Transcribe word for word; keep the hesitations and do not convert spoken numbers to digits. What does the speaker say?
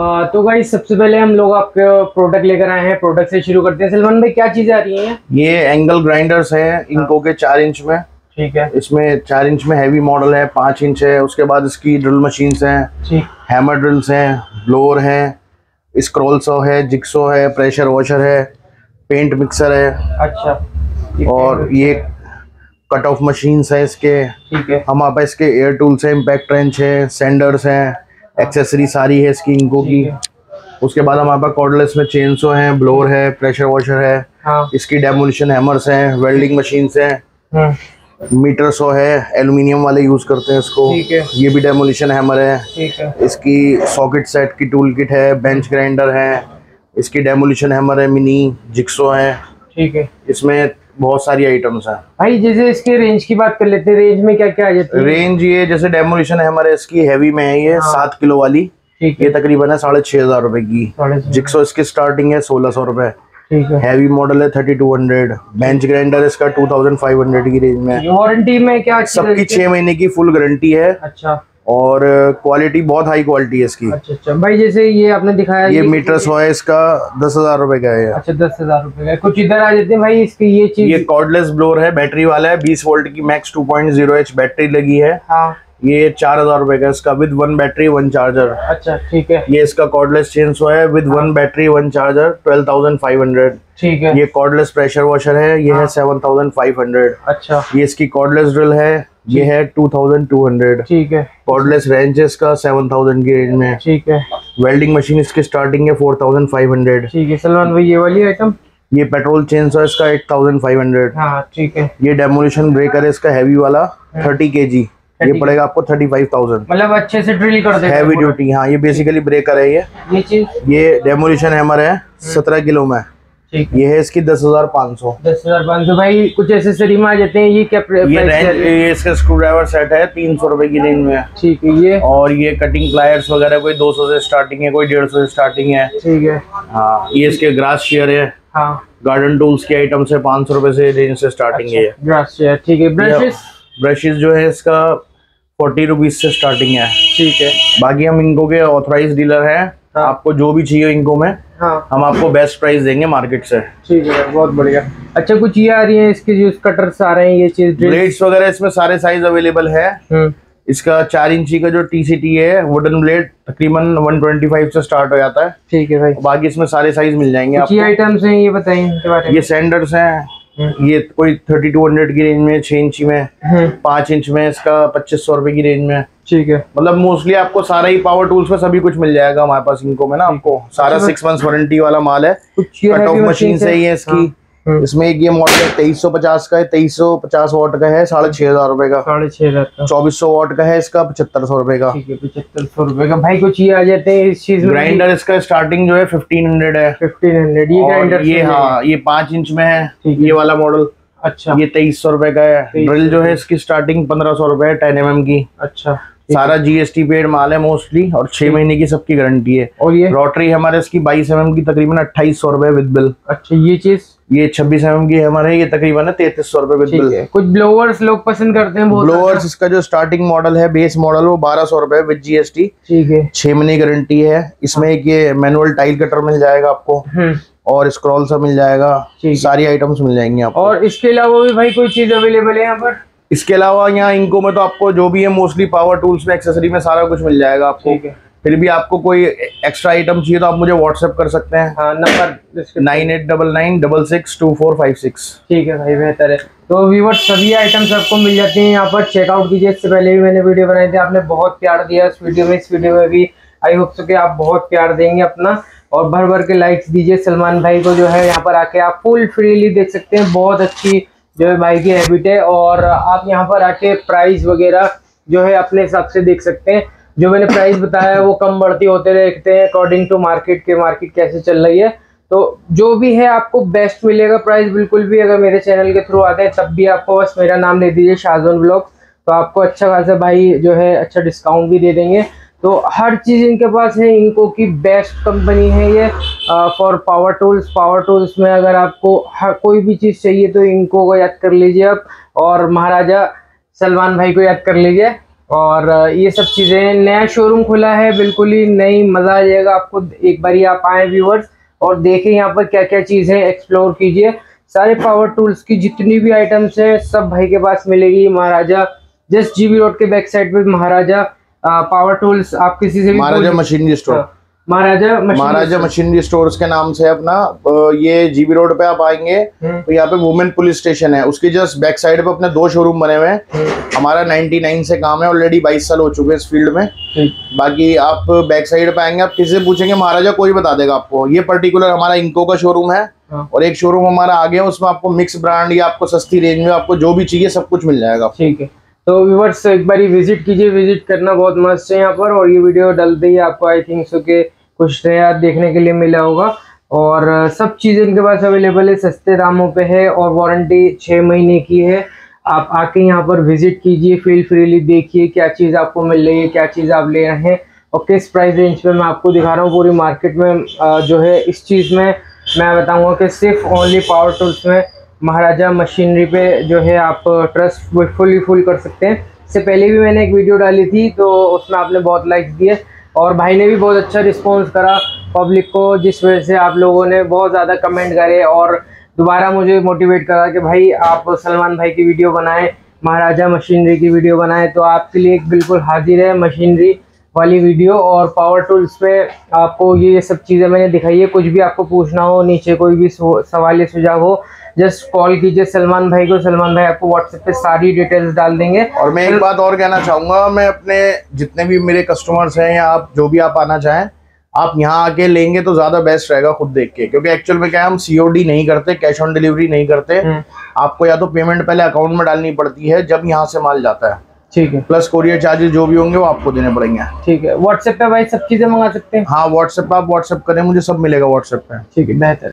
आ, तो भाई सबसे पहले हम लोग आपके प्रोडक्ट लेकर आए हैं। प्रोडक्ट से शुरू करते हैं। सलमान भाई क्या चीजें आ रही हैं? ये एंगल ग्राइंडर्स हैं इनको के चार इंच में। ठीक है। इसमें चार इंच में हैवी मॉडल है, पाँच इंच है। उसके बाद इसकी ड्रिल मशीन्स हैं, हैमर ड्रिल्स हैं, ब्लोअर हैं, स्क्रॉल सॉ है, जिक्सो है, प्रेशर वॉशर है, पेंट मिक्सर है। अच्छा। और ये कट ऑफ मशीन्स हैं इसके। ठीक है। हमारे पास इसके एयर टूल्स हैं, इम्पैक्ट रेंच है, सेंडर्स हैं, एक्सेसरी सारी है इसकी इंको की। उसके बाद हमारे पास कॉर्डलेस में चेनसो है, ब्लोअर है, प्रेशर वॉशर है। हाँ। इसकी डेमोलिशन हैमर्स हैं, वेल्डिंग मशीन्स हैं, मीटर सो है, एल्यूमिनियम वाले यूज करते हैं इसको। ठीक है। ये भी डेमोलिशन हैमर है। ठीक है। इसकी सॉकेट सेट की टूल किट है, बेंच ग्राइंडर है, इसकी डेमोलिशन हैमर है, मिनी जिक्सो है। ठीक है। इसमें बहुत सारी आइटम्स हैं भाई। जैसे इसके रेंज की बात कर लेते हैं, रेंज में क्या क्या आ जाती है? रेंज ये जैसे डेमोलिशन हैमर है इसकी हैवी में है, ये सात किलो वाली। ये तकरीबन है साढ़े छह हजार रुपए की। जिक्सो इसकी स्टार्टिंग है सोलह सौ रुपए। ठीक है। हैवी मॉडल है thirty two hundred. Bench grinder इसका टू थाउजेंड फाइव हंड्रेड की रेंज में। वारंटी में क्या? सबकी छह महीने की फुल गारंटी है। अच्छा। और क्वालिटी बहुत हाई क्वालिटी है इसकी। अच्छा अच्छा भाई। जैसे ये आपने दिखाया, ये, ये मीटर सो है, इसका दस हजार रुपए का है। अच्छा, दस हजार रुपए का। कुछ इधर आ जाते हैं भाई इसकी ये चीज। ये कॉर्डलेस ब्लोअर है, बैटरी वाला है, बीस वोल्ट की max two point zero H battery लगी है। हाँ। ये चार हजार रुपए का इसका, with one battery one charger. अच्छा ठीक है। ये इसका कॉर्डलेस चेनसो है, with one battery one charger, twelve thousand five hundred. ठीक है। ये कॉर्डलेस प्रेशर वॉशर है, ये है सेवन थाउजेंड फाइव हंड्रेड। अच्छा। ये इसकी कॉर्डलेस ड्रिल है, ये है टू थाउजेंड टू हंड्रेड। ठीक है। कॉर्डलेस रेंच है इसका सेवन थाउजेंड की रेंज में। ठीक है। वेल्डिंग मशीन इसकी स्टार्टिंग है फोर थाउजेंड फाइव हंड्रेड। ठीक है। सलमान भाई ये वाली आइटम, ये पेट्रोल चेन है इसका एट थाउजेंड फाइव हंड्रेड। हाँ ठीक है। ये डेमोलिशन ब्रेकर है इसका हैवी वाला थर्टी के जी, ये पड़ेगा आपको थर्टी फाइव थाउजेंड। मतलब अच्छे से ड्रिल कर देगा, हैवी ड्यूटी। हाँ, ये बेसिकली ब्रेकर है। ये ये चीज ये डेमोलिशन हैमर है सत्रह किलो में। ये है इसकी दस हजार पाँच सौ। दस हजार पाँच सौ भाई। कुछ एसेसरी में आ जाते हैं, ये क्या ये रेंज? ये इसका स्क्रू ड्राइवर सेट है तीन सौ रुपए की रेंज में। ठीक है। ये और ये कटिंग प्लायर्स वगैरह कोई दो सौ से स्टार्टिंग है, कोई डेढ़ सौ से स्टार्टिंग है। ठीक है। हाँ। ये इसके ग्रास शेयर है। हाँ। गार्डन टूल्स की आइटम से पाँच सौ रुपए से रेंज से स्टार्टिंग है ग्रास शेयर। ठीक है। ब्रशेस ब्रशेस जो है इसका फोर्टी रुपीज से स्टार्टिंग है। ठीक है। बाकी हम इनको के ऑथराइज डीलर हैं। हाँ। आपको जो भी चाहिए इनको में, हाँ, हम आपको बेस्ट प्राइस देंगे मार्केट से। ठीक है, बहुत बढ़िया। अच्छा, कुछ ये आ रही है इसके जो कटर्स आ रहे हैं, ये चीज ब्लेड्स वगैरह इसमें सारे साइज अवेलेबल है। इसका चार इंची का जो टीसीटी है वुडन ब्लेड तकरीबन वन ट्वेंटी फाइव से स्टार्ट हो जाता है। ठीक है भाई। बाकी इसमें सारे साइज मिल जाएंगे आपको। आइटम्स हैं ये बताइए। ये सैंडर्स हैं, ये कोई थर्टी टू हंड्रेड की रेंज में, छह इंची में, पांच इंच में इसका पच्चीस सौ रुपए की रेंज में। ठीक है। मतलब मोस्टली आपको सारा ही पावर टूल्स में सभी कुछ मिल जाएगा हमारे पास इनको में ना। आपको सारा सिक्स मंथ्स वारंटी वाला माल है। कट ऑफ मशीन से ही है इसकी। हाँ। इसमें एक ये मॉडल है तेईस सौ पचास का है, तेईस सौ पचास वाट का है, साढ़े छह हजार रुपए का। साढ़े छह हजार का। चौबीस सौ वाट का है इसका, पचहत्तर सौ रुपए का। ठीक है, पचहत्तर सौ रुपए का। भाई कुछ ये आ जाते हैं इस चीज में। ग्राइंडर इसका स्टार्टिंग जो है फिफ्टीन हंड्रेड है। फिफ्टीन हंड्रेड ये ग्राइंडर। ये हाँ, ये पांच इंच में है ये वाला मॉडल। अच्छा। ये तेईस सौ रुपए का है। ड्रिल जो है इसकी स्टार्टिंग पंद्रह सौ रुपए है, टेन एम एम की। अच्छा। सारा जीएसटी पेड माल है मोस्टली, और छह महीने की सबकी गारंटी है। और ये रोटरी हमारे इसकी बाईस एम एम की तकरीबन अट्ठाईस सौ रुपए विद बिल। अच्छा। ये चीज ये छब्बीस एम एम की हमारे, ये तकरीबन है तैतीस सौ रुपए विद बिल। कुछ ब्लोअर्स लोग पसंद करते हैं। ब्लोअर्स इसका जो स्टार्टिंग मॉडल है, बेस मॉडल, वो बारह सौ रुपए विद जीएसटी। ठीक है। छह महीने गारंटी है इसमें। एक ये मैनुअल टाइल कटर मिल जाएगा आपको, और स्क्रॉल सा मिल जाएगा, सारी आइटम्स मिल जाएंगी आपको। और इसके अलावा भी भाई कोई चीज अवेलेबल है यहाँ पर? इसके अलावा यहाँ इनको में तो आपको जो भी है मोस्टली पावर टूल्स में, एक्सेसरी में सारा कुछ मिल जाएगा आपको। फिर भी आपको कोई एक्स्ट्रा आइटम चाहिए तो आप मुझे व्हाट्सएप कर सकते हैं। हाँ, number nine eight double nine double six two four five six. ठीक है भाई, बेहतर है। तो व्यूअर्स सभी आइटम्स आपको मिल जाते हैं यहाँ पर, चेकआउट कीजिए। इससे पहले भी मैंने वीडियो बनाई थी, आपने बहुत प्यार दिया इस वीडियो में। इस वीडियो में भी आई होप सो कि आप बहुत प्यार देंगे अपना, और भर भर के लाइक्स दीजिए। सलमान भाई को जो है यहाँ पर आके आप फुल फ्रीली देख सकते हैं। बहुत अच्छी जो है भाई की हैबिट है, और आप यहाँ पर आके प्राइस वगैरह जो है अपने हिसाब से देख सकते हैं। जो मैंने प्राइस बताया है वो कम बढ़ती होते रहते हैं अकॉर्डिंग टू मार्केट के, मार्केट कैसे चल रही है। तो जो भी है आपको बेस्ट मिलेगा प्राइस बिल्कुल भी। अगर मेरे चैनल के थ्रू आते हैं तब भी आपको बस मेरा नाम ले दीजिए, शाहजहान व्लॉग्स, तो आपको अच्छा खासा भाई जो है अच्छा डिस्काउंट भी दे देंगे। तो हर चीज़ इनके पास है। इनको की बेस्ट कंपनी है ये for power tools. Power tools में अगर आपको हर कोई भी चीज़ चाहिए तो इनको को याद कर लीजिए आप, और महाराजा सलमान भाई को याद कर लीजिए। और ये सब चीज़ें, नया शोरूम खुला है, बिल्कुल ही नई, मज़ा आ जाएगा आपको। एक बार ही आप आए व्यूअर्स और देखें यहाँ पर क्या क्या चीज़ें, एक्सप्लोर कीजिए। सारे पावर टूल्स की जितनी भी आइटम्स है सब भाई के पास मिलेगी। महाराजा जस्ट जीबी रोड के बैक साइड पे महाराजा पावर टूल्स, आप किसी से भी Maharaja machinery store, Maharaja Maharaja machinery stores के नाम से अपना, ये जीबी रोड पे आप आएंगे तो यहाँ पे वुमेन पुलिस स्टेशन है, उसके जस्ट बैक साइड पे अपने दो शोरूम बने हुए हैं। हमारा निन्यानवे से काम है, ऑलरेडी बाईस साल हो चुके हैं इस फील्ड में। बाकी आप बैक साइड पे आएंगे, आप किसी से पूछेंगे महाराजा, कोई बता देगा आपको। ये पर्टिकुलर हमारा इंको का शोरूम है और एक शोरूम हमारा आगे है, उसमें आपको मिक्स ब्रांड या आपको सस्ती रेंज में आपको जो भी चाहिए सब कुछ मिल जाएगा। ठीक है, तो व्यूअर्स एक बार विजिट कीजिए, विजिट करना बहुत मस्त है यहाँ पर। और ये वीडियो डलते ही आपको आई थिंक सो के कुछ नया देखने के लिए मिला होगा। और सब चीज़ें इनके पास अवेलेबल है, सस्ते दामों पे है और वारंटी छः महीने की है। आप आके यहाँ पर विजिट कीजिए, फील फ्रीली देखिए क्या चीज़ आपको मिल रही है, क्या चीज़ आप ले रहे हैं और किस प्राइस रेंज पे मैं आपको दिखा रहा हूँ। पूरी मार्केट में जो है इस चीज़ में मैं बताऊँगा कि सिर्फ ओनली पावर टूल्स में महाराजा मशीनरी पे जो है आप ट्रस्ट फुली फुल कर सकते हैं। इससे पहले भी मैंने एक वीडियो डाली थी तो उसमें आपने बहुत लाइक्स दिए और भाई ने भी बहुत अच्छा रिस्पांस करा पब्लिक को, जिस वजह से आप लोगों ने बहुत ज़्यादा कमेंट करे और दोबारा मुझे मोटिवेट करा कि भाई आप सलमान भाई की वीडियो बनाएं, महाराजा मशीनरी की वीडियो बनाएं। तो आपके लिए एक बिल्कुल हाजिर है मशीनरी वाली वीडियो। और पावर टूल्स पे आपको ये सब चीज़ें मैंने दिखाई है। कुछ भी आपको पूछना हो, नीचे कोई भी सवाल या सुझाव हो, जस्ट कॉल कीजिए सलमान भाई को। सलमान भाई आपको व्हाट्सएप पे सारी डिटेल्स डाल देंगे। और मैं एक बात और कहना चाहूँगा, मैं अपने जितने भी मेरे कस्टमर्स हैं या आप जो भी आप आना चाहें, आप यहाँ आके लेंगे तो ज़्यादा बेस्ट रहेगा खुद देख के, क्योंकि एक्चुअल में क्या है, हम सीओडी नहीं करते, कैश ऑन डिलीवरी नहीं करते। आपको या तो पेमेंट पहले अकाउंट में डालनी पड़ती है जब यहाँ से माल जाता है, ठीक है, प्लस कोरियर चार्जेस जो भी होंगे वो आपको देने पड़ेंगे। ठीक है, व्हाट्सएप पे भाई सब चीज़ें मंगा सकते हैं। हाँ व्हाट्सएप पे आप व्हाट्सएप करें, मुझे सब मिलेगा व्हाट्सएप पे। ठीक है, बेहतर।